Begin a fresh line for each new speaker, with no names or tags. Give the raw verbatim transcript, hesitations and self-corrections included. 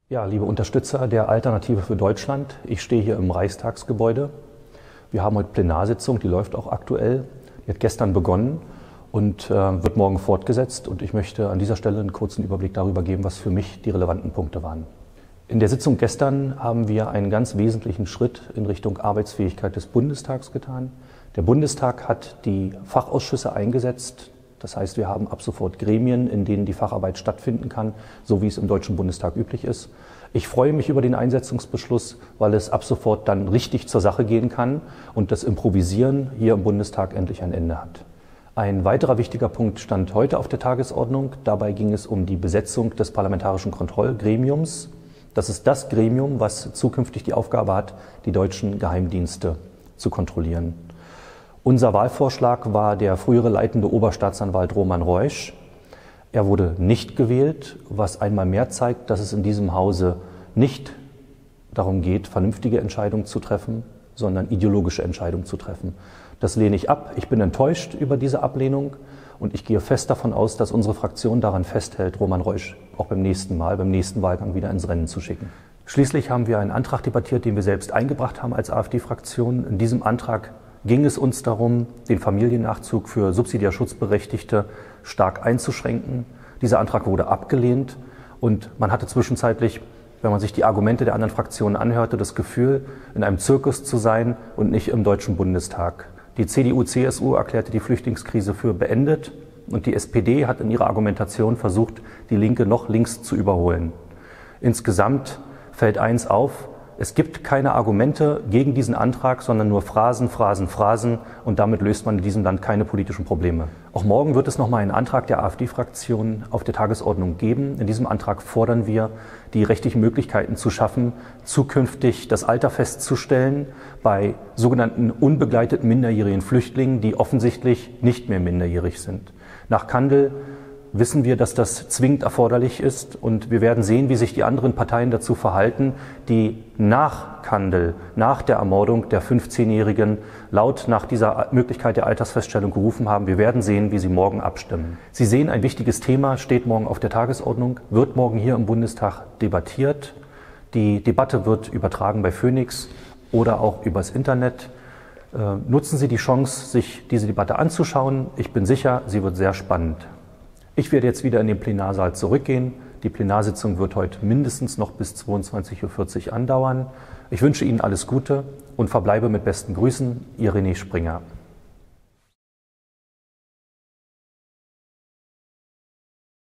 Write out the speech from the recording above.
Ja, liebe Unterstützer der Alternative für Deutschland, ich stehe hier im Reichstagsgebäude. Wir haben heute Plenarsitzung, die läuft auch aktuell. Die hat gestern begonnen und äh, wird morgen fortgesetzt. Und ich möchte an dieser Stelle einen kurzen Überblick darüber geben, was für mich die relevanten Punkte waren. In der Sitzung gestern haben wir einen ganz wesentlichen Schritt in Richtung Arbeitsfähigkeit des Bundestags getan. Der Bundestag hat die Fachausschüsse eingesetzt. Das heißt, wir haben ab sofort Gremien, in denen die Facharbeit stattfinden kann, so wie es im Deutschen Bundestag üblich ist. Ich freue mich über den Einsetzungsbeschluss, weil es ab sofort dann richtig zur Sache gehen kann und das Improvisieren hier im Bundestag endlich ein Ende hat. Ein weiterer wichtiger Punkt stand heute auf der Tagesordnung. Dabei ging es um die Besetzung des Parlamentarischen Kontrollgremiums. Das ist das Gremium, was zukünftig die Aufgabe hat, die deutschen Geheimdienste zu kontrollieren. Unser Wahlvorschlag war der frühere leitende Oberstaatsanwalt Roman Reusch. Er wurde nicht gewählt, was einmal mehr zeigt, dass es in diesem Hause nicht darum geht, vernünftige Entscheidungen zu treffen, sondern ideologische Entscheidungen zu treffen. Das lehne ich ab. Ich bin enttäuscht über diese Ablehnung und ich gehe fest davon aus, dass unsere Fraktion daran festhält, Roman Reusch auch beim nächsten Mal, beim nächsten Wahlgang wieder ins Rennen zu schicken. Schließlich haben wir einen Antrag debattiert, den wir selbst eingebracht haben als AfD-Fraktion. In diesem Antrag ging es uns darum, den Familiennachzug für subsidiär Schutzberechtigte stark einzuschränken. Dieser Antrag wurde abgelehnt und man hatte zwischenzeitlich, wenn man sich die Argumente der anderen Fraktionen anhörte, das Gefühl, in einem Zirkus zu sein und nicht im Deutschen Bundestag. Die C D U C S U erklärte die Flüchtlingskrise für beendet und die S P D hat in ihrer Argumentation versucht, die Linke noch links zu überholen. Insgesamt fällt eins auf: Es gibt keine Argumente gegen diesen Antrag, sondern nur Phrasen, Phrasen, Phrasen und damit löst man in diesem Land keine politischen Probleme. Auch morgen wird es nochmal einen Antrag der AfD-Fraktion auf der Tagesordnung geben. In diesem Antrag fordern wir, die rechtlichen Möglichkeiten zu schaffen, zukünftig das Alter festzustellen bei sogenannten unbegleiteten minderjährigen Flüchtlingen, die offensichtlich nicht mehr minderjährig sind. Nach Kandel wissen wir, dass das zwingend erforderlich ist und wir werden sehen, wie sich die anderen Parteien dazu verhalten, die nach Kandel, nach der Ermordung der fünfzehnjährigen laut nach dieser Möglichkeit der Altersfeststellung gerufen haben. Wir werden sehen, wie sie morgen abstimmen. Sie sehen, ein wichtiges Thema steht morgen auf der Tagesordnung, wird morgen hier im Bundestag debattiert. Die Debatte wird übertragen bei Phoenix oder auch übers Internet. Äh, nutzen Sie die Chance, sich diese Debatte anzuschauen. Ich bin sicher, sie wird sehr spannend. Ich werde jetzt wieder in den Plenarsaal zurückgehen. Die Plenarsitzung wird heute mindestens noch bis zweiundzwanzig Uhr vierzig andauern. Ich wünsche Ihnen alles Gute und verbleibe mit besten Grüßen, Ihr René Springer.